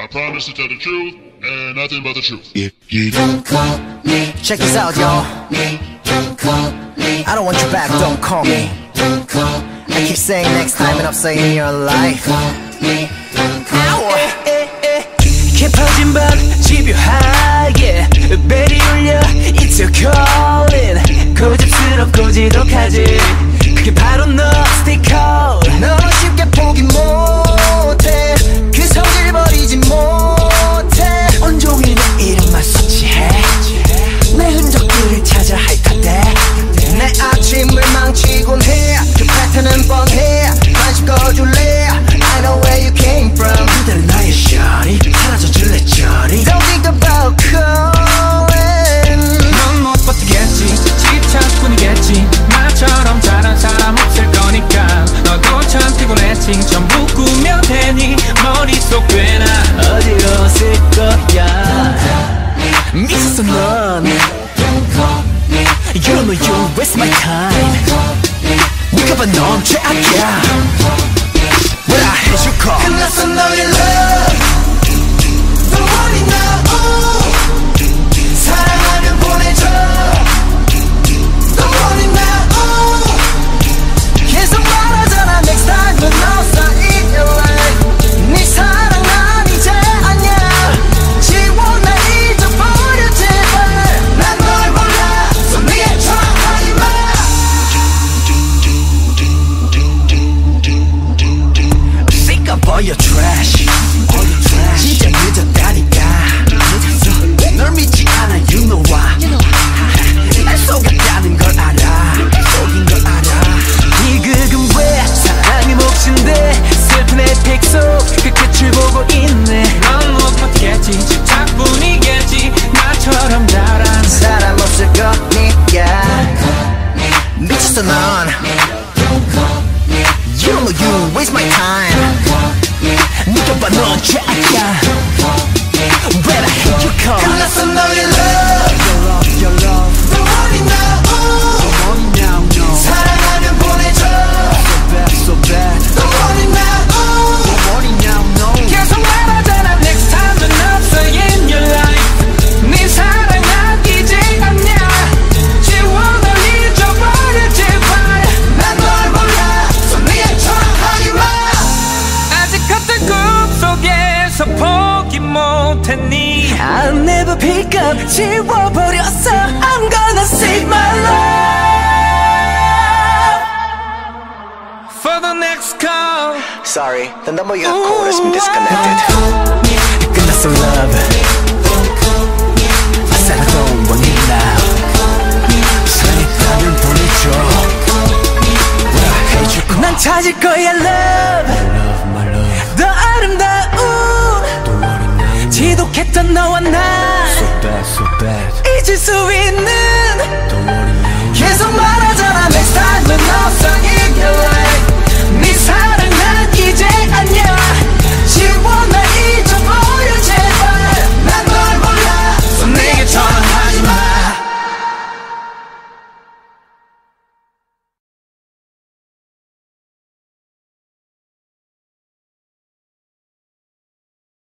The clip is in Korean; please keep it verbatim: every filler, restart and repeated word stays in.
promise to tell the truth and nothing but the truth. If you don't call me, check this out, y'all. Don't call me. I don't want you back, don't call me. Don't call me. I keep saying next time and I'm saying your life. 깊어진 밤 집요하게 벨이 울려 It's your calling 고집스럽고 지독하지 그게 바로 너 Stay cold 너는 쉽게 포기 못해 그 성질 버리지 못해 온종일 내 이름만 수치해 내 흔적들을 찾아 핥아대 내 아침을 망치곤 해 그 패턴은 뻔해 관심 꺼줄래 I know where you came from 그대로 나의 shawty 사라져줄래 저리 Don't think about calling 넌 못 버티겠지 집착뿐이겠지 나처럼 잘한 사람 없을 거니까 너도 참 피곤했지 전부 꾸며 대니 머릿속 꽤나 어지러웠을 거야 미쳤어 넌 You know you waste my time 네가 봐 넌 죄악이야 What I hate you call 끝났어 너의 love Don't worry now 사랑하면 보내줘 Don't worry now 계속 말하잖아 Next time 넌 outside in your life 네 사랑 난 이제 아냐 지워 나 잊어버려 제발 난 널 몰라 So 네가 try 하지마 Sick of all your trash 진짜 늦었다니까 널 믿지 않아 you know why 날 속았다는 걸 알아 속인 걸 알아 비극은 왜 사랑이 몫인데 슬픈 에픽 속 그 끝을 보고 있네 넌 못 버티겠지 집착뿐이겠지 나처럼 잘한 사람 없을 거니까 미쳤어 넌 You don't know you waste my time 네가 봐 넌 죄악이야 When I hate you call 끝났어 너의 love Your love, your love Don't worry now Don't worry now, no 사랑하면 보내줘 So bad, so bad Don't worry now Don't worry now, no 계속 말하잖아 Next time 은 없어 in your life 네 사랑 난 이제 아냐 지워 널 잊어버려 제발 난 널 몰라 So 네가 try 하지마 아직 컸던 꿈속에서 포기 못했니 I'll never pick up 지워버렸어 I'm gonna save my love For the next call Sorry, the number you have called has been disconnected 끝났어 love I said I don't want it now 사랑했다면 보내줘 When I hate you call 난 찾을 거야 love My love 더 아름다운 지독했던 너와 나 So bad, so bad 잊을 수 있는